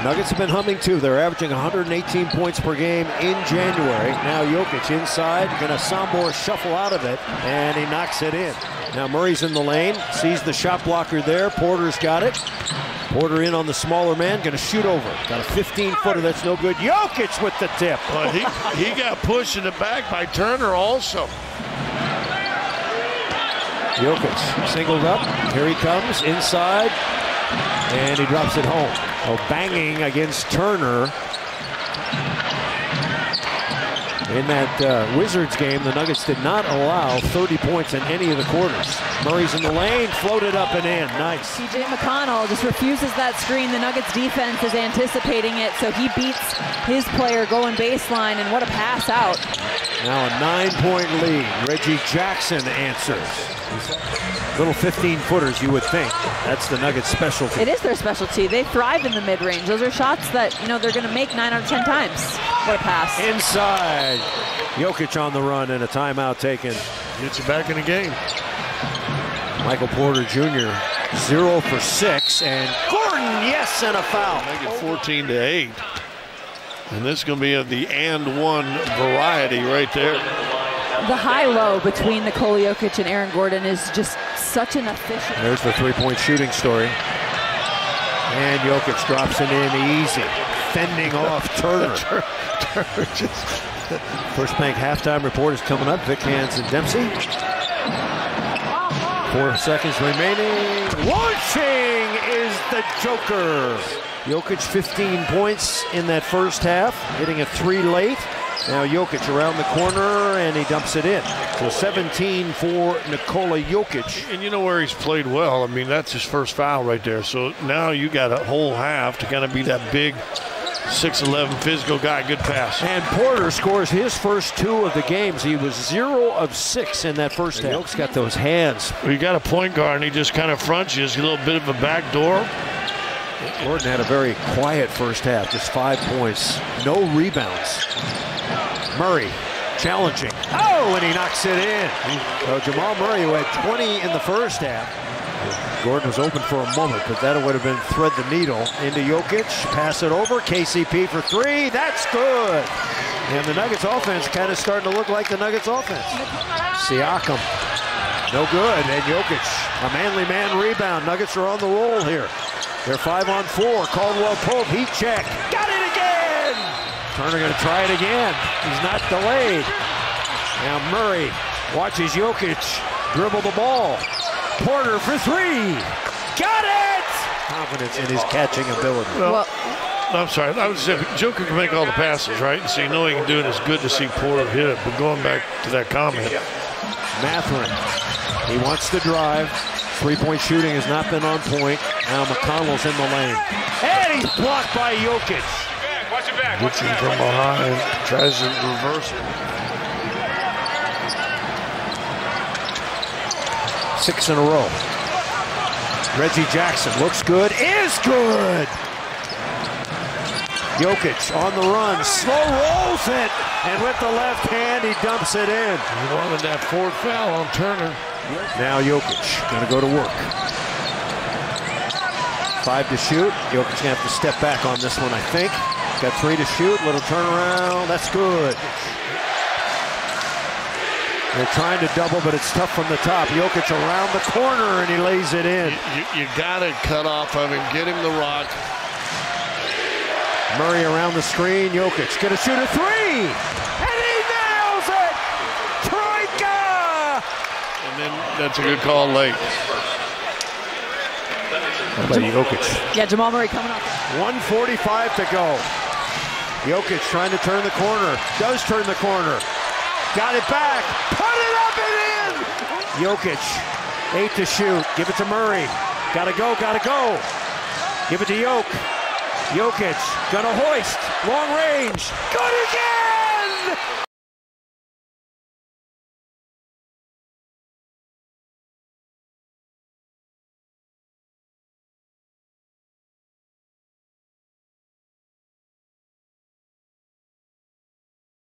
Nuggets have been humming too. They're averaging 118 points per game in January. Now Jokic inside, gonna Sambor shuffle out of it, and he knocks it in. Now Murray's in the lane, sees the shot blocker there. Porter's got it. Porter in on the smaller man, gonna shoot over. Got a 15-footer, that's no good. Jokic with the tip. But he got pushed in the back by Turner also. Jokic singled up, here he comes, inside, and he drops it home. Oh, banging against Turner. In that Wizards game, the Nuggets did not allow 30 points in any of the quarters. Murray's in the lane, floated up and in, nice. TJ McConnell just refuses that screen. The Nuggets defense is anticipating it, so he beats his player going baseline, and what a pass out. Now a 9-point lead. Reggie Jackson answers. Little 15-footers, you would think. That's the Nuggets' specialty. It is their specialty. They thrive in the mid-range. Those are shots that, you know, they're going to make 9 out of 10 times. What a pass. Inside. Jokic on the run and a timeout taken. Gets you back in the game. Michael Porter Jr. 0 for 6, and Gordon, yes, and a foul. Make it 14-8. And this is going to be of the and one variety right there. The high-low between Nikola Jokic and Aaron Gordon is just such an efficient. There's the three-point shooting story. And Jokic drops it in easy, fending off Turner. First Bank halftime report is coming up. Vic Hands and Dempsey. 4 seconds remaining. Launching is the Joker. Jokic 15 points in that first half, hitting a 3 late. Now Jokic around the corner, and he dumps it in. So 17 for Nikola Jokic. And you know where he's played well. I mean, that's his first foul right there. So now you got a whole half to kind of be that big 6'11" physical guy. Good pass. And Porter scores his first 2 of the games. He was 0 of 6 in that first half. Jokic got those hands. Well, you got a point guard, and he just kind of fronts you. It's a little bit of a back door. Gordon had a very quiet first half, just 5 points, no rebounds. Murray challenging. Oh, and he knocks it in. So Jamal Murray, who had 20 in the first half. Gordon was open for a moment, but that would have been thread the needle. Into Jokic, pass it over. KCP for 3. That's good. And the Nuggets offense kind of starting to look like the Nuggets offense. Siakam, no good. And Jokic, a manly man rebound. Nuggets are on the roll here. They're 5 on 4. Caldwell Pope, heat check. Got it again! Turner gonna try it again. He's not delayed. Now Murray watches Jokic dribble the ball. Porter for 3. Got it! Confidence in his catching ability. Well, I'm sorry. I would say Joker can make all the passes, right? And so you know he can do it. It's good to see Porter hit it. But going back to that comment. Mathurin, he wants to drive. 3-point shooting has not been on point. Now McConnell's in the lane. And he's blocked by Jokic. Watch it back. Gets him from behind, tries to reverse it. 6 in a row. Reggie Jackson looks good, is good. Jokic on the run, slow rolls it, and with the left hand, he dumps it in. He wanted that 4th foul on Turner. Now Jokic gonna go to work. 5 to shoot. Jokic gonna have to step back on this one, I think. Got 3 to shoot, little turnaround, that's good. They're trying to double, but it's tough from the top. Jokic around the corner, and he lays it in. You gotta cut off of him, get him the rock. Murray around the screen, Jokic gonna shoot a 3, and he nails it! Troika! And then that's a good call late. How about Jokic? Yeah, Jamal Murray coming up. 1:45 to go. Jokic trying to turn the corner. Does turn the corner. Got it back. Put it up and in! Jokic, 8 to shoot. Give it to Murray. Gotta go, gotta go. Give it to Jokic. Jokic gonna hoist. Long range. Good again!